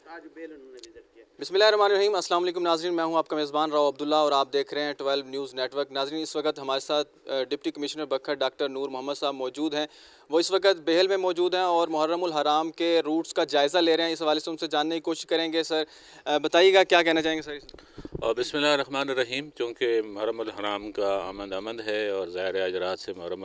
آج بیل انہوں نے وزٹ کیا۔ بسم اللہ الرحمن الرحیم، السلام علیکم ناظرین، میں ہوں آپ کا میزبان راؤ عبداللہ اور آپ دیکھ رہے ہیں 12 نیوز نیٹ ورک۔ ناظرین، اس وقت ہمارے ساتھ deputy commissioner Bhakkar doctor Noor Muhammad sahab موجود ہیں۔ وہ اس وقت بیہل میں موجود ہیں اور محرم الحرام کے روٹس کا جائزہ لے رہے ہیں۔ اس حوالے سے ان سے جاننے کی کوشش کریں گے۔ سر بتائیے گا کیا کہنا چاہیں گے سر؟ بسم اللہ الرحمن الرحیم، چونکہ محرم الحرام کا آمد ہے اور ظاہر آج رات سے محرم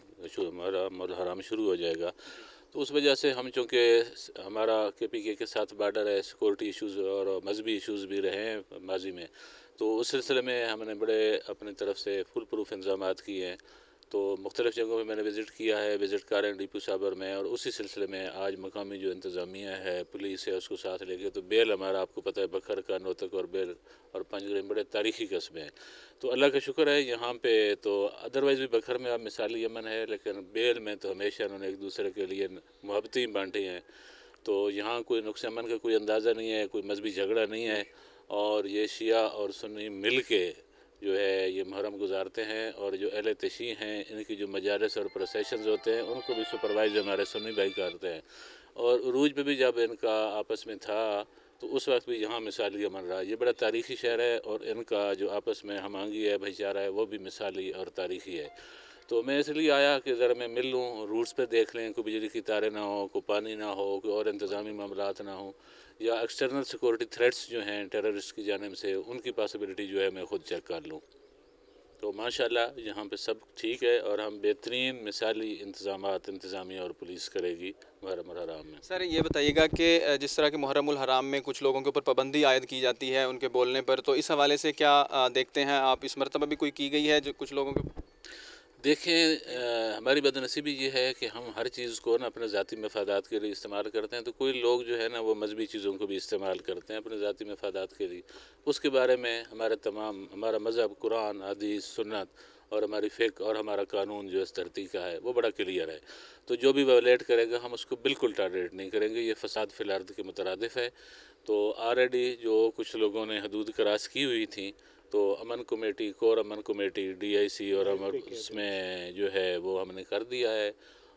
الحرام شروع ہو جائے گا، تو اس وجہ سے ہم چونکہ ہمارا KPK کے ساتھ بارڈر ہے، سیکورٹی ایشوز اور مذہبی ایشوز بھی رہے ہیں ماضی میں، تو اس سلسلے میں ہم نے بڑے اپنی طرف سے فل پروف انتظامات کیے ہیں۔ تو مختلف جگہوں پہ میں نے وزٹ کیا ہے، وزٹ کر رہے ہیں ڈی پی صابر میں، اور اسی سلسلے میں آج مقامی جو انتظامیہ ہے، پولیس ہے، اس کو ساتھ لے کے، تو بیل ہمارا آپ کو پتہ ہے بکھر کا نوتک اور بیل اور پنجگڑھ بڑے تاریخی قصبے ہیں، تو اللہ کا شکر ہے یہاں پہ تو ادروائز بھی بکھر میں اب مثالی امن ہے، لیکن بیل میں تو ہمیشہ انہوں نے ایک دوسرے کے لیے محبتیں بانٹی ہیں، تو یہاں کوئی نقص امن کا کوئی اندازہ نہیں ہے، کوئی مذہبی جھگڑا نہیں ہے، اور یہ شیعہ اور سنی مل کے جو ہے یہ محرم گزارتے ہیں، اور جو اہل تشیع ہیں ان کی جو مجالس اور پروسیشنز ہوتے ہیں ان کو بھی سپروائز ہمارے سنی بھائی کرتے ہیں، اور عروج پہ بھی جب ان کا آپس میں تھا تو اس وقت بھی یہاں مثالی امن رہا۔ یہ بڑا تاریخی شہر ہے اور ان کا جو آپس میں ہم آہنگی ہے، بھائی چارہ ہے، وہ بھی مثالی اور تاریخی ہے۔ تو میں اس لیے آیا کہ ذرا میں مل لوں، روٹس پہ دیکھ لیں، کوئی بجلی کی تاریں نہ ہو، کوئی پانی نہ ہو، کوئی اور انتظامی معاملات نہ ہوں، یا ایکسٹرنل سیکورٹی تھریٹس جو ہیں ٹیررسٹ کی جانب سے، ان کی پاسبلٹی جو ہے میں خود چیک کر لوں۔ تو ماشاءاللہ یہاں پہ سب ٹھیک ہے، اور ہم بہترین مثالی انتظامات انتظامیہ اور پولیس کرے گی محرم الحرام میں۔ سر یہ بتائیے گا کہ جس طرح کہ محرم الحرام میں کچھ لوگوں کے اوپر پابندی عائد کی جاتی ہے ان کے بولنے پر، تو اس حوالے سے کیا دیکھتے ہیں آپ؟ اس مرتبہ بھی کوئی کی گئی ہے جو کچھ لوگوں کے؟ دیکھیں، ہماری بد نصیبی یہ ہے کہ ہم ہر چیز کو نا اپنے ذاتی مفادات کے لیے استعمال کرتے ہیں، تو کوئی لوگ جو ہے نا وہ مذہبی چیزوں کو بھی استعمال کرتے ہیں اپنے ذاتی مفادات کے لیے۔ اس کے بارے میں ہمارا مذہب، قرآن، حدیث، سنت اور ہماری فقہ اور ہمارا قانون جو اس دھرتی کا ہے وہ بڑا کلیئر ہے، تو جو بھی وائلیٹ کرے گا ہم اس کو بالکل ٹالریٹ نہیں کریں گے، یہ فساد فی الارض کے مترادف ہے۔ تو آلریڈی جو کچھ لوگوں نے حدود کراس کی ہوئی تھیں، تو امن کمیٹی، کور امن کمیٹی، DIC اور اس میں جو ہے وہ ہم نے کر دیا ہے،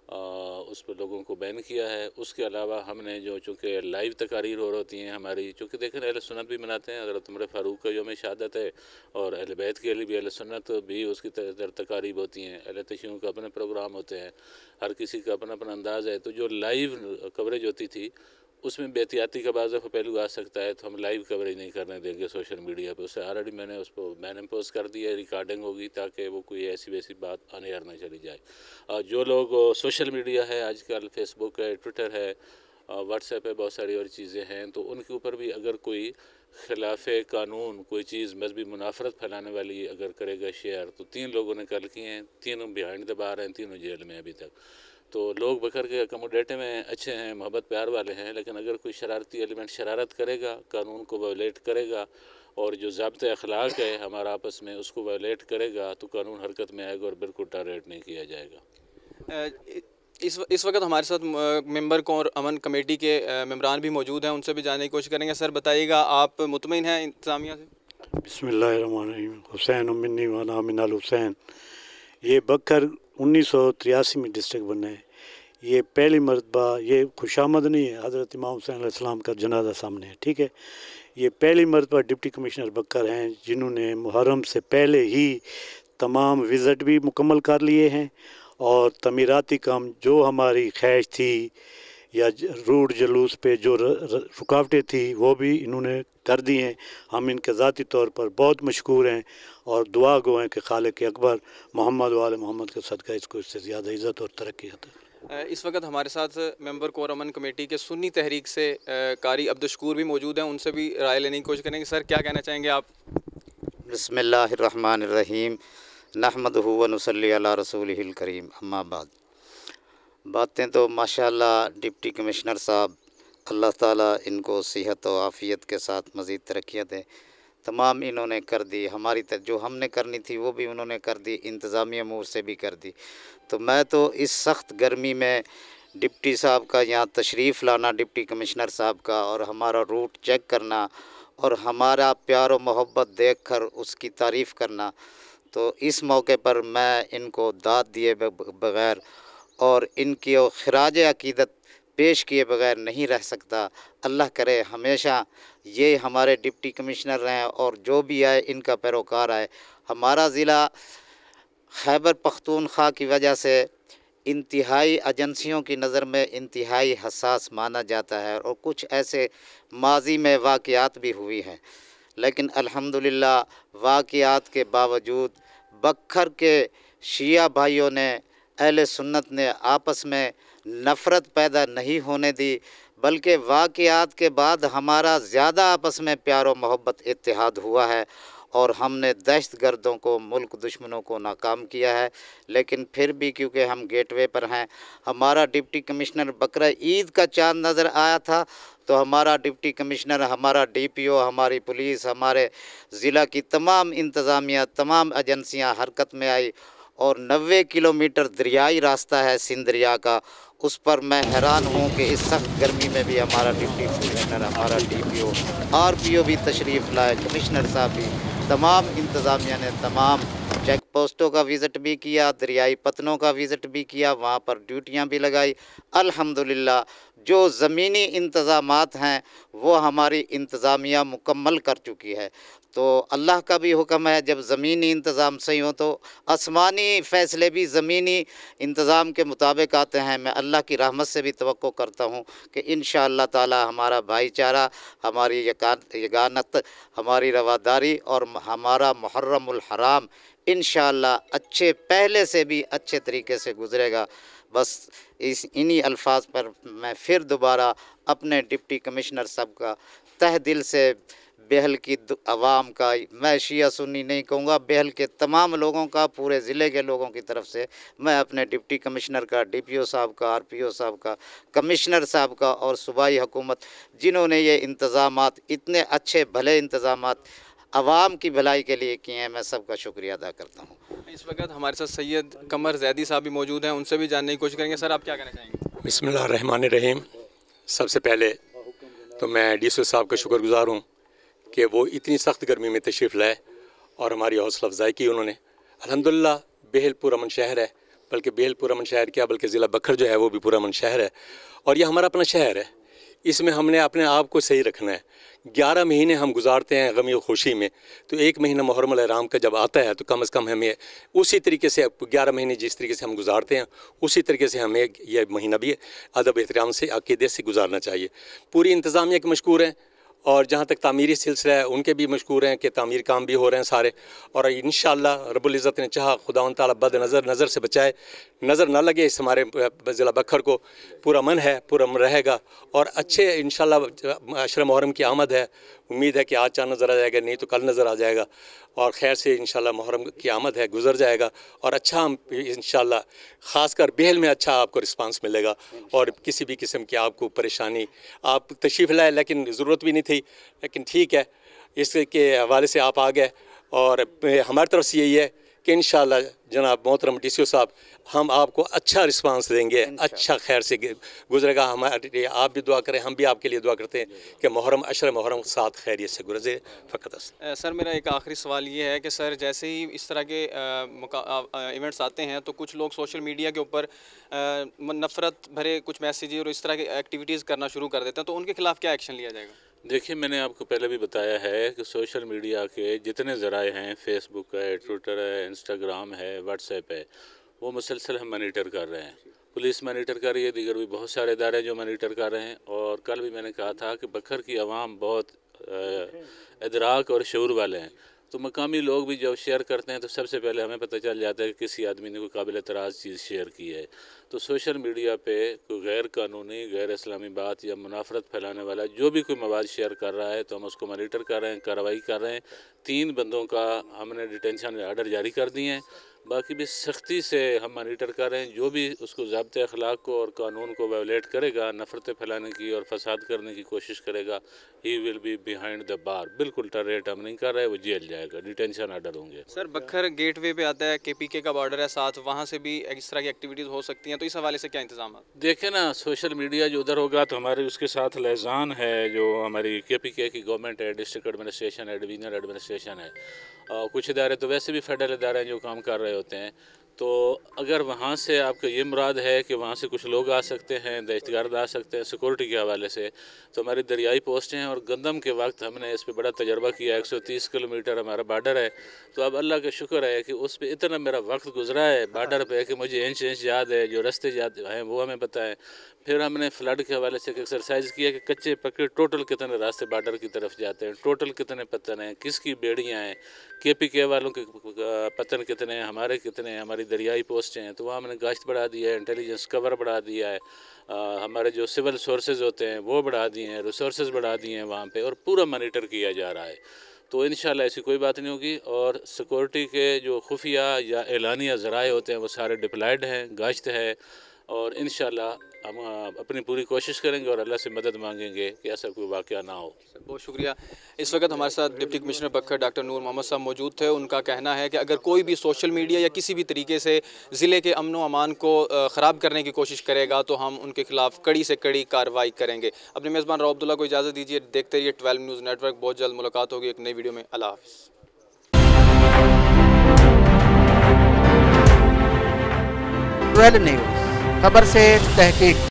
اس پہ لوگوں کو بین کیا ہے۔ اس کے علاوہ ہم نے جو چونکہ لائیو تقاریر ہو رہی ہیں ہماری، چونکہ دیکھیں اہل سنت بھی مناتے ہیں، حضرت عمر فاروق کا یوم شہادت ہے، اور اہل بیت کے لیے بھی اہل سنت بھی اس کی تقاریب ہوتی ہیں، اہل تشیعوں کا اپنے پروگرام ہوتے ہیں، ہر کسی کا اپنا اپنا انداز ہے۔ تو جو لائیو کوریج ہوتی تھی اس میں بے احتیاطی کا بعض دفعہ پہلو آ سکتا ہے، تو ہم لائیو کوریج نہیں کرنے دیں گے سوشل میڈیا پہ۔ اس سے آلریڈی میں نے اس کو بین امپوز کر دیا ہے، ریکارڈنگ ہوگی تاکہ وہ کوئی ایسی ویسی بات آن ایئر نہ چلی جائے۔ اور جو لوگ سوشل میڈیا ہے آج کل، فیس بک ہے، ٹویٹر ہے، واٹس ایپ ہے، بہت ساری اور چیزیں ہیں، تو ان کے اوپر بھی اگر کوئی خلاف قانون کوئی چیز مذہبی منافرت پھیلانے والی اگر کرے گا شیئر، تو 3 لوگوں نے کل کیے ہیں، تینوں بیہائنڈ دا بار ہیں، تینوں جیل میں ابھی تک۔ تو لوگ بکر کے اکوموڈیٹو میں اچھے ہیں، محبت پیار والے ہیں، لیکن اگر کوئی شرارتی ایلیمنٹ شرارت کرے گا، قانون کو وائلیٹ کرے گا، اور جو ضابطۂ اخلاق ہے ہمارا آپس میں اس کو وائلیٹ کرے گا، تو قانون حرکت میں آئے گا اور بالکل ٹالریٹ نہیں کیا جائے گا۔ اس وقت ہمارے ساتھ ممبر کور امن کمیٹی کے ممبران بھی موجود ہیں، ان سے بھی جاننے کی کوشش کریں گے۔ سر بتائیے گا آپ مطمئن ہیں انتظامیہ سے؟ بسم اللہ الرحمن الرحیم۔ حسین منی وانا من الحسین۔ یہ بکھر 1983 میں ڈسٹرکٹ بنا ہے، یہ پہلی مرتبہ، یہ خوشامد نہیں ہے، حضرت امام حسین علیہ السلام کا جنازہ سامنے ہے، ٹھیک ہے۔ یہ پہلی مرتبہ ڈپٹی کمشنر بکھر ہیں جنہوں نے محرم سے پہلے ہی تمام وزٹ بھی مکمل کر لیے ہیں، اور تعمیراتی کام جو ہماری خواہش تھی یا روٹ جلوس پہ جو رکاوٹیں تھی وہ بھی انہوں نے کر دی ہیں۔ ہم ان کے ذاتی طور پر بہت مشکور ہیں اور دعا گو ہیں کہ خالق اکبر محمد و آل محمد کے صدقہ اس کو اس سے زیادہ عزت اور ترقی عطا۔ اس وقت ہمارے ساتھ ممبر کور امن کمیٹی کے سنی تحریک سے قاری عبدالشکور بھی موجود ہیں، ان سے بھی رائے لینے کی کوشش کریں گے۔ سر کیا کہنا چاہیں گے آپ؟ بسم اللہ الرحمن الرحیم، نحمدہ و نصلی علی رسولہ الکریم، اما بعد۔ باتیں تو ماشاءاللہ ڈپٹی کمشنر صاحب، اللہ تعالیٰ ان کو صحت و عافیت کے ساتھ مزید ترقیاں دیں، تمام انہوں نے کر دی، ہماری جو ہم نے کرنی تھی وہ بھی انہوں نے کر دی، انتظامیہ امور سے بھی کر دی۔ تو میں تو اس سخت گرمی میں ڈپٹی صاحب کا یہاں تشریف لانا، ڈپٹی کمشنر صاحب کا، اور ہمارا روٹ چیک کرنا اور ہمارا پیار و محبت دیکھ کر اس کی تعریف کرنا، تو اس موقع پر میں ان کو داد دیے بغیر اور ان کی خراج عقیدت پیش کیے بغیر نہیں رہ سکتا۔ اللہ کرے ہمیشہ یہ ہمارے ڈپٹی کمشنر رہیں اور جو بھی آئے ان کا پیروکار آئے۔ ہمارا ضلع خیبر پختونخوا کی وجہ سے انتہائی ایجنسیوں کی نظر میں انتہائی حساس مانا جاتا ہے، اور کچھ ایسے ماضی میں واقعات بھی ہوئی ہیں، لیکن الحمدللہ واقعات کے باوجود بکھر کے شیعہ بھائیوں نے، اہل سنت نے آپس میں نفرت پیدا نہیں ہونے دی، بلکہ واقعات کے بعد ہمارا زیادہ آپس میں پیار و محبت اتحاد ہوا ہے، اور ہم نے دہشت گردوں کو، ملک دشمنوں کو ناکام کیا ہے۔ لیکن پھر بھی کیونکہ ہم گیٹ وے پر ہیں، ہمارا ڈپٹی کمشنر بقرہ عید کا چاند نظر آیا تھا، تو ہمارا ڈپٹی کمشنر، ہمارا ڈی پی او، ہماری پولیس، ہمارے ضلع کی تمام انتظامیہ، تمام ایجنسیاں حرکت میں آئی، اور 90 کلومیٹر دریائی راستہ ہے سندھ دریا کا، اس پر میں حیران ہوں کہ اس سخت گرمی میں بھی ہمارا ڈپٹی کمشنر، ہمارا D P O, R P O بھی تشریف لائے، کمشنر صاحب بھی، تمام انتظامیہ نے تمام چیک پوسٹوں کا وزٹ بھی کیا، دریائی پتنوں کا وزٹ بھی کیا، وہاں پر ڈیوٹیاں بھی لگائی۔ الحمدللہ جو زمینی انتظامات ہیں وہ ہماری انتظامیہ مکمل کر چکی ہے۔ تو اللہ کا بھی حکم ہے، جب زمینی انتظام صحیح ہو تو آسمانی فیصلے بھی زمینی انتظام کے مطابق آتے ہیں۔ میں اللہ کی رحمت سے بھی توقع کرتا ہوں کہ انشاءاللہ تعالی ہمارا بھائی چارہ، ہماری یگانت، ہماری رواداری اور ہمارا محرم الحرام انشاءاللہ پہلے سے بھی اچھے طریقے سے گزرے گا۔ بس انہی الفاظ پر میں پھر دوبارہ اپنے ڈپٹی کمشنر صاحب کا تہ دل سے، بیہل کی عوام کا، میں شیعہ سنی نہیں کہوں گا، بیہل کے تمام لوگوں کا، پورے ضلع کے لوگوں کی طرف سے میں اپنے ڈپٹی کمشنر کا، ڈی پی او صاحب کا، آر پی او صاحب کا، کمشنر صاحب کا، اور صوبائی حکومت جنہوں نے یہ انتظامات، اتنے اچھے بھلے انتظامات عوام کی بھلائی کے لیے کیے ہیں، میں سب کا شکریہ ادا کرتا ہوں۔ اس وقت ہمارے ساتھ سید قمر زیدی صاحب بھی موجود ہیں، ان سے بھی جاننے کی کوشش کریں گے۔ سر آپ کیا کہنا چاہیں گے؟ بسم اللہ الرحمن الرحیم۔ سب سے پہلے تو میں ڈی سی صاحب کا شکر گزار ہوں کہ وہ اتنی سخت گرمی میں تشریف لائے اور ہماری حوصلہ افزائی کی انہوں نے۔ الحمدللہ بیہل پرامن شہر ہے، بلکہ بیہل پرامن شہر کیا بلکہ ضلع بکھر جو ہے وہ بھی پرامن شہر ہے، اور یہ ہمارا اپنا شہر ہے۔ اس میں ہم نے اپنے آپ کو صحیح رکھنا ہے۔ 11 مہینے ہم گزارتے ہیں غمی و خوشی میں، تو ایک مہینہ محرم الحرام کا جب آتا ہے تو کم از کم ہمیں اسی طریقے سے 11 مہینے جس طریقے سے ہم گزارتے ہیں اسی طریقے سے ہمیں یہ مہینہ بھی ادب احترام سے، عقیدے سے گزارنا چاہیے۔ پوری انتظامیہ کے مشکور ہیں، اور جہاں تک تعمیری سلسلہ ہے ان کے بھی مشکور ہیں کہ تعمیر کام بھی ہو رہے ہیں سارے، اور انشاءاللہ رب العزت نے چاہا، خداوند تعالیٰ بد نظر سے بچائے، نظر نہ لگے اس ہمارے ضلع بکھر کو، پورا من ہے، پورا من رہے گا، اور اچھے انشاءاللہ عشر محرم کی آمد ہے۔ امید ہے کہ آج چاند نظر آ جائے گا، نہیں تو کل نظر آ جائے گا، اور خیر سے انشاءاللہ محرم کی آمد ہے، گزر جائے گا، اور اچھا ہم انشاءاللہ خاص کر بیہل میں اچھا آپ کو رسپانس ملے گا، اور کسی بھی قسم کی آپ کو پریشانی، آپ تشریف لائے لیکن ضرورت بھی نہیں تھی، لیکن ٹھیک ہے، اس کے حوالے سے آپ آ گئے، اور ہماری طرف سے یہی ہے کہ انشاءاللہ جناب محترم ڈی سی او صاحب، ہم آپ کو اچھا رسپانس دیں گے، اچھا خیر سے گزرے گا۔ ہمارے آپ بھی دعا کریں، ہم بھی آپ کے لیے دعا کرتے ہیں کہ محرم عشر محرم ساتھ خیریت سے گزرے فقط۔ سر میرا ایک آخری سوال یہ ہے کہ سر جیسے ہی اس طرح کے ایونٹس آتے ہیں تو کچھ لوگ سوشل میڈیا کے اوپر نفرت بھرے کچھ میسیجز اور اس طرح کی ایکٹیویٹیز کرنا شروع کر دیتے ہیں، تو ان کے خلاف کیا ایکشن لیا جائے گا؟ دیکھیے، میں نے آپ کو پہلے بھی بتایا ہے کہ سوشل میڈیا کے جتنے ذرائع ہیں، فیس بک ہے، ٹویٹر ہے، انسٹاگرام ہے، واٹس ایپ ہے، وہ مسلسل ہم مانیٹر کر رہے ہیں۔ پولیس مانیٹر کر رہی ہے، دیگر بھی بہت سارے ادارے جو مانیٹر کر رہے ہیں، اور کل بھی میں نے کہا تھا کہ بکھر کی عوام بہت ادراک اور شعور والے ہیں، تو مقامی لوگ بھی جب شیئر کرتے ہیں تو سب سے پہلے ہمیں پتہ چل جاتا ہے کہ کسی آدمی نے کوئی قابل اعتراض چیز شیئر کی ہے۔ تو سوشل میڈیا پہ کوئی غیر قانونی، غیر اسلامی بات یا منافرت پھیلانے والا جو بھی کوئی مواد شیئر کر رہا ہے تو ہم اس کو مانیٹر کر رہے ہیں، کارروائی کر رہے ہیں۔ 3 بندوں کا ہم نے ڈیٹینشن آرڈر جاری کر دیے ہیں، باقی بھی سختی سے ہم مانیٹر کر رہے ہیں۔ جو بھی اس کو ضابطۂ اخلاق کو اور قانون کو وائولیٹ کرے گا، نفرتیں پھیلانے کی اور فساد کرنے کی کوشش کرے گا، ہی ول بی بیہائنڈ دا بار۔ بالکل ٹریٹ ہم نہیں کر رہے، وہ جیل جائے گا، ڈیٹینشن آرڈر ہوں گے۔ سر بکھر گیٹ وے پہ آتا ہے، KPK کا بارڈر ہے ساتھ، وہاں سے بھی اس طرح کی ایکٹیویٹیز ہو سکتی ہیں، تو اس حوالے سے کیا انتظامات؟ دیکھیں نا، سوشل میڈیا جو ادھر ہوگا تو ہمارے اس کے ساتھ لیزان ہے، جو ہماری KPK کی گورنمنٹ ہے، ڈسٹرکٹ ایڈمنسٹریشن ہے، ڈویژنل ایڈمنسٹریشن ہے، اور کچھ ادارے تو ویسے بھی فیڈرل ادارے ہیں جو کام کر رہے ہوتے ہیں۔ تو اگر وہاں سے آپ کا یہ مراد ہے کہ وہاں سے کچھ لوگ آ سکتے ہیں، دہشت گرد آ سکتے ہیں سیکورٹی کے حوالے سے، تو ہماری دریائی پوسٹیں ہیں، اور گندم کے وقت ہم نے اس پہ بڑا تجربہ کیا، 130 کلومیٹر ہمارا بارڈر ہے، تو اب اللہ کا شکر ہے کہ اس پہ اتنا میرا وقت گزرا ہے بارڈر پہ کہ مجھے انچ یاد ہے، جو رستے یاد ہیں وہ ہمیں بتائیں۔ پھر ہم نے فلڈ کے حوالے سے ایک ایکسرسائز کیا کہ کچے پکے ٹوٹل کتنے راستے بارڈر کی طرف جاتے ہیں، ٹوٹل کتنے پتن ہیں، کس کی بیڑیاں ہیں، KPK والوں کے پتن کتنے ہیں، ہمارے کتنے ہیں، ہماری دریائی پوسٹیں ہیں، تو وہاں ہم نے گاشت بڑھا دیا ہے، انٹیلیجنس کور بڑھا دیا ہے، ہمارے جو سول سورسز ہوتے ہیں وہ بڑھا دیے ہیں، ریسورسز بڑھا دیے ہیں وہاں پہ، اور پورا مانیٹر کیا جا رہا ہے۔ تو انشاءاللہ ایسی کوئی بات نہیں ہوگی، اور سیکورٹی کے جو خفیہ یا اعلانیہ ذرائع ہوتے ہیں وہ سارے ڈپلائیڈ ہیں، گاشت ہے، اور انشاءاللہ ہم اپنی پوری کوشش کریں گے اور اللہ سے مدد مانگیں گے کہ ایسا کوئی واقعہ نہ ہو۔ بہت شکریہ۔ اس وقت ہمارے ساتھ deputy commissioner Bhakkar doctor Noor Muhammad sahab موجود تھے۔ ان کا کہنا ہے کہ اگر کوئی بھی سوشل میڈیا یا کسی بھی طریقے سے ضلع کے امن و امان کو خراب کرنے کی کوشش کرے گا تو ہم ان کے خلاف کڑی سے کڑی کارروائی کریں گے۔ اپنے میزبان راؤ عبداللہ کو اجازت دیجیے، دیکھتے رہیے 12 نیوز نیٹ ورک۔ بہت جلد ملاقات ہوگی ایک نئی ویڈیو میں۔ اللہ حافظ۔ 12 نیوز، خبر سے تحقیق۔